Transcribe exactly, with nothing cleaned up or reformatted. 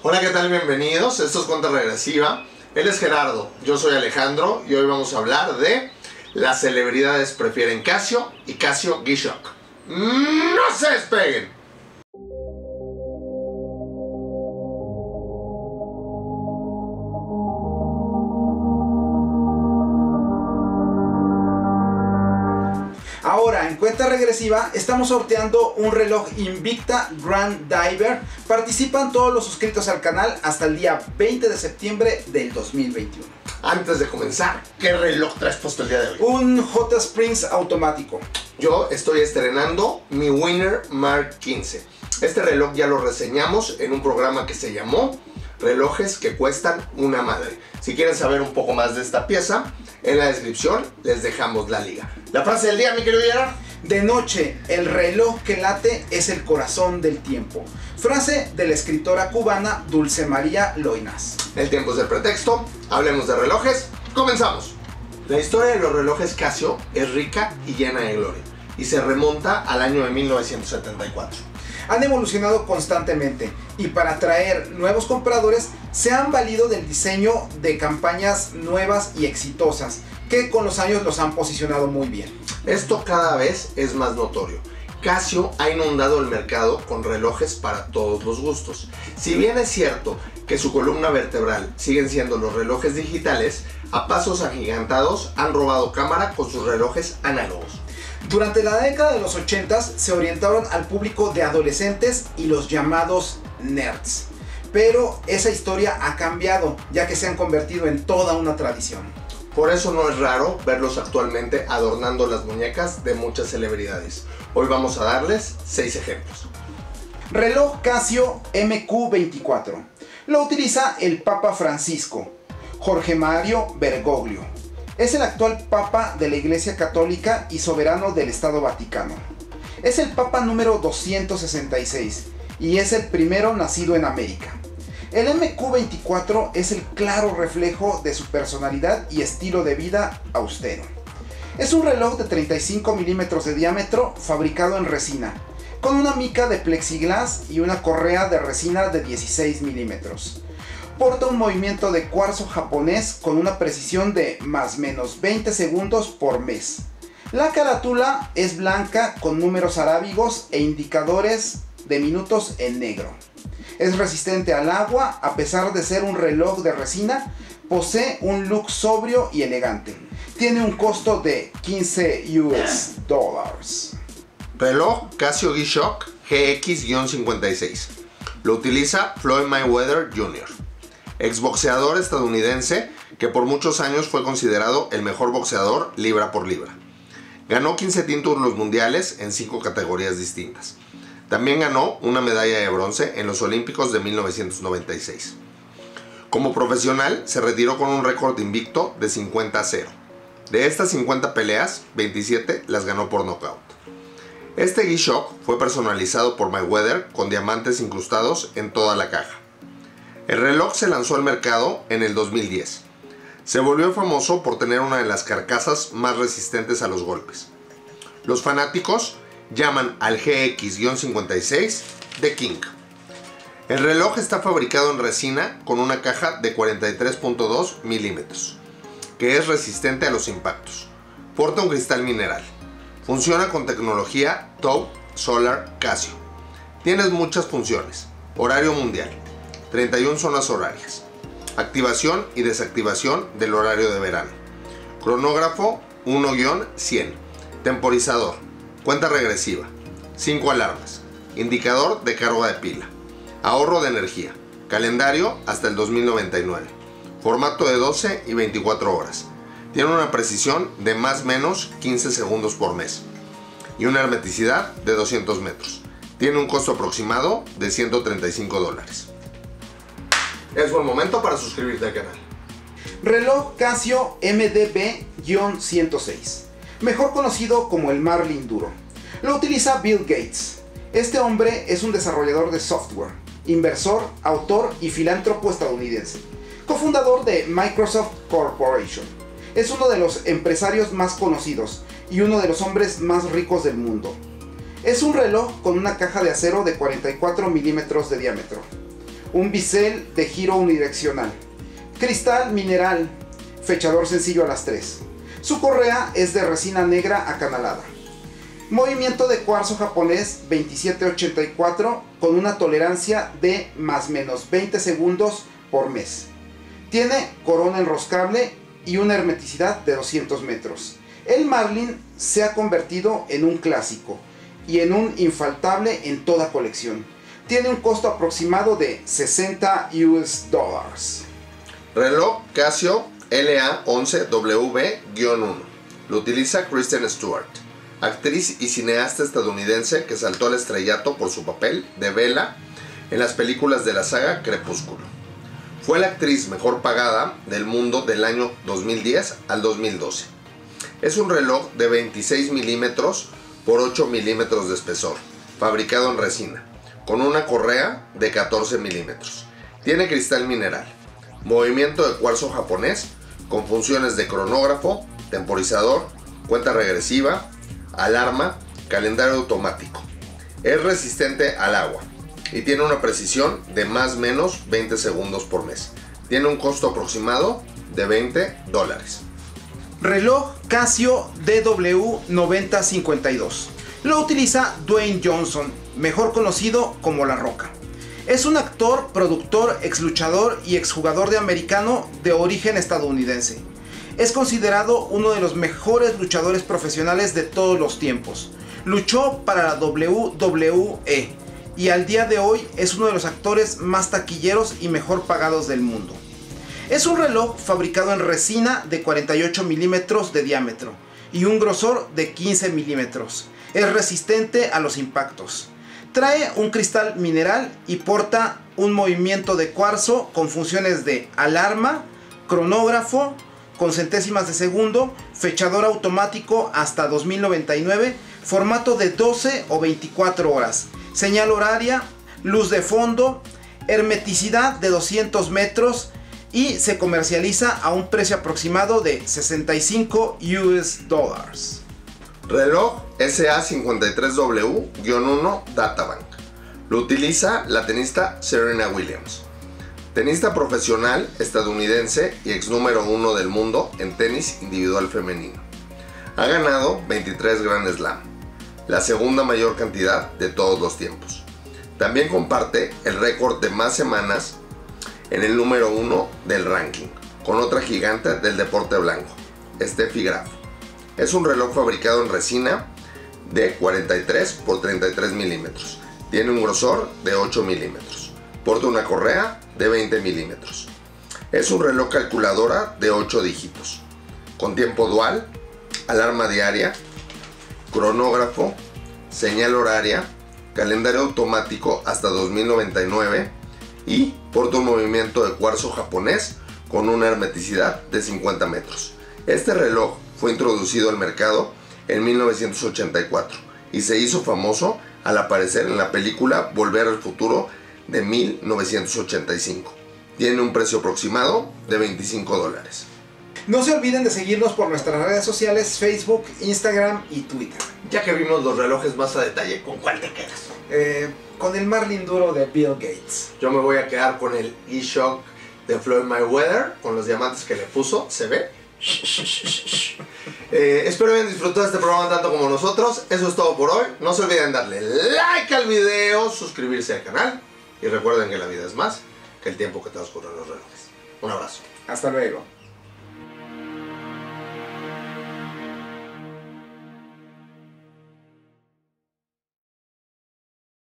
Hola, ¿qué tal? Bienvenidos. Esto es Cuenta Regresiva. Él es Gerardo, yo soy Alejandro y hoy vamos a hablar de las celebridades prefieren Casio y Casio G-Shock. ¡No se despeguen! Ahora, en Cuenta Regresiva, estamos sorteando un reloj Invicta Grand Diver. Participan todos los suscritos al canal hasta el día veinte de septiembre del dos mil veintiuno. Antes de comenzar, ¿qué reloj traes puesto el día de hoy? Un J Springs automático. Yo estoy estrenando mi Winner Mark quince. Este reloj ya lo reseñamos en un programa que se llamó Relojes que cuestan una madre. Si quieren saber un poco más de esta pieza, en la descripción les dejamos la liga. La frase del día, mi querido Gerard. De noche, el reloj que late es el corazón del tiempo. Frase de la escritora cubana Dulce María Loinás. El tiempo es el pretexto, hablemos de relojes, comenzamos. La historia de los relojes Casio es rica y llena de gloria, y se remonta al año de mil novecientos setenta y cuatro. Han evolucionado constantemente y para atraer nuevos compradores se han valido del diseño de campañas nuevas y exitosas que con los años los han posicionado muy bien. Esto cada vez es más notorio. Casio ha inundado el mercado con relojes para todos los gustos. Si bien es cierto que su columna vertebral siguen siendo los relojes digitales, a pasos agigantados han robado cámara con sus relojes análogos. Durante la década de los ochentas se orientaron al público de adolescentes y los llamados nerds. Pero esa historia ha cambiado, ya que se han convertido en toda una tradición. Por eso no es raro verlos actualmente adornando las muñecas de muchas celebridades. Hoy vamos a darles seis ejemplos. Reloj Casio M Q veinticuatro. Lo utiliza el Papa Francisco, Jorge Mario Bergoglio. Es el actual Papa de la Iglesia Católica y soberano del Estado Vaticano. Es el Papa número doscientos sesenta y seis y es el primero nacido en América. El M Q veinticuatro es el claro reflejo de su personalidad y estilo de vida austero. Es un reloj de treinta y cinco milímetros de diámetro fabricado en resina, con una mica de plexiglas y una correa de resina de dieciséis milímetros. Porta un movimiento de cuarzo japonés con una precisión de más menos veinte segundos por mes. La carátula es blanca con números arábigos e indicadores de minutos en negro. Es resistente al agua a pesar de ser un reloj de resina. Posee un look sobrio y elegante. Tiene un costo de quince U S dólares. Reloj Casio G-Shock G X cincuenta y seis. Lo utiliza Floyd Mayweather junior, exboxeador estadounidense que por muchos años fue considerado el mejor boxeador libra por libra. Ganó quince títulos mundiales en cinco categorías distintas. También ganó una medalla de bronce en los Olímpicos de mil novecientos noventa y seis. Como profesional se retiró con un récord invicto de cincuenta a cero. De estas cincuenta peleas, veintisiete las ganó por nocaut. Este G-Shock fue personalizado por Mayweather con diamantes incrustados en toda la caja. El reloj se lanzó al mercado en el dos mil diez. Se volvió famoso por tener una de las carcasas más resistentes a los golpes. Los fanáticos llaman al G X cincuenta y seis The King. El reloj está fabricado en resina con una caja de cuarenta y tres punto dos milímetros, que es resistente a los impactos. Porta un cristal mineral. Funciona con tecnología Touch Solar Casio. Tienes muchas funciones. Horario mundial. treinta y una zonas horarias. Activación y desactivación del horario de verano. Cronógrafo uno cien. Temporizador. Cuenta regresiva. cinco alarmas. Indicador de carga de pila. Ahorro de energía. Calendario hasta el dos mil noventa y nueve. Formato de doce y veinticuatro horas. Tiene una precisión de más o menos quince segundos por mes. Y una hermeticidad de doscientos metros. Tiene un costo aproximado de ciento treinta y cinco dólares. Es buen momento para suscribirte al canal. Reloj Casio M D B ciento seis, mejor conocido como el Marlin Duro. Lo utiliza Bill Gates. Este hombre es un desarrollador de software, inversor, autor y filántropo estadounidense, cofundador de Microsoft Corporation. Es uno de los empresarios más conocidos y uno de los hombres más ricos del mundo. Es un reloj con una caja de acero de cuarenta y cuatro milímetros de diámetro, un bisel de giro unidireccional, cristal mineral, fechador sencillo a las tres. Su correa es de resina negra acanalada. Movimiento de cuarzo japonés veintisiete ochenta y cuatro con una tolerancia de más menos veinte segundos por mes. Tiene corona enroscable y una hermeticidad de doscientos metros. El Marlin se ha convertido en un clásico y en un infaltable en toda colección. Tiene un costo aproximado de sesenta U S dólares. Reloj Casio L A once W B uno. Lo utiliza Kristen Stewart, actriz y cineasta estadounidense que saltó al estrellato por su papel de Bella en las películas de la saga Crepúsculo. Fue la actriz mejor pagada del mundo del año dos mil diez al dos mil doce. Es un reloj de veintiséis milímetros por ocho milímetros de espesor, fabricado en resina, con una correa de catorce milímetros. Tiene cristal mineral, movimiento de cuarzo japonés, con funciones de cronógrafo, temporizador, cuenta regresiva, alarma, calendario automático. Es resistente al agua y tiene una precisión de más o menos veinte segundos por mes. Tiene un costo aproximado de veinte dólares. Reloj Casio D W noventa cincuenta y dos. Lo utiliza Dwayne Johnson, mejor conocido como La Roca. Es un actor, productor, exluchador y exjugador de americano de origen estadounidense. Es considerado uno de los mejores luchadores profesionales de todos los tiempos. Luchó para la W W E y al día de hoy es uno de los actores más taquilleros y mejor pagados del mundo. Es un reloj fabricado en resina de cuarenta y ocho milímetros de diámetro y un grosor de quince milímetros. Es resistente a los impactos. Trae un cristal mineral y porta un movimiento de cuarzo con funciones de alarma, cronógrafo, con centésimas de segundo, fechador automático hasta dos mil noventa y nueve, formato de doce o veinticuatro horas, señal horaria, luz de fondo, hermeticidad de doscientos metros y se comercializa a un precio aproximado de sesenta y cinco U S dólares. Reloj S A cincuenta y tres W uno Databank. Lo utiliza la tenista Serena Williams, tenista profesional estadounidense y ex número uno del mundo en tenis individual femenino. Ha ganado veintitrés Grand Slam, la segunda mayor cantidad de todos los tiempos. También comparte el récord de más semanas en el número uno del ranking, con otra gigante del deporte blanco, Steffi Graf. Es un reloj fabricado en resina de cuarenta y tres por treinta y tres milímetros. Tiene un grosor de ocho milímetros. Porta una correa de veinte milímetros. Es un reloj calculadora de ocho dígitos, con tiempo dual, alarma diaria, cronógrafo, señal horaria, calendario automático hasta dos mil noventa y nueve y porta un movimiento de cuarzo japonés con una hermeticidad de cincuenta metros. Este reloj fue introducido al mercado en mil novecientos ochenta y cuatro y se hizo famoso al aparecer en la película Volver al Futuro de mil novecientos ochenta y cinco. Tiene un precio aproximado de veinticinco dólares. No se olviden de seguirnos por nuestras redes sociales, Facebook, Instagram y Twitter. Ya que vimos los relojes más a detalle, ¿con cuál te quedas? Eh, con el Marlin duro de Bill Gates. Yo me voy a quedar con el G-Shock de Floyd Mayweather, con los diamantes que le puso, se ve. eh, espero hayan disfrutado este programa tanto como nosotros. Eso es todo por hoy. No se olviden darle like al video, suscribirse al canal y recuerden que la vida es más que el tiempo que transcurren los relojes. Un abrazo. Hasta luego.